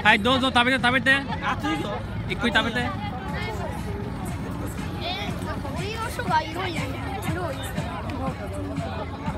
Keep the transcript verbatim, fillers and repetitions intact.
はい、どうぞ食べて食べて。熱いぞ。ゆっくり食べて。 えー、なんかオリーブショが色いね。色い。